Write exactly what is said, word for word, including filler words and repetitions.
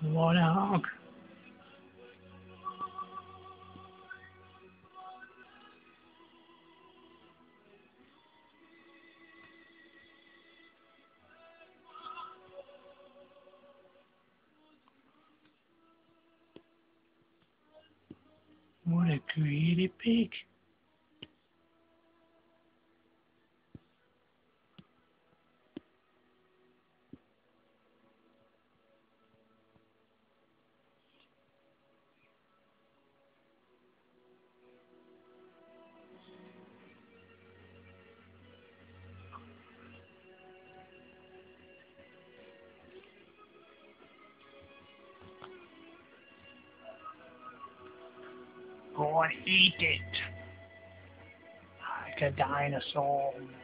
What a hog. What a greedy pig. Go and eat it. Like a dinosaur.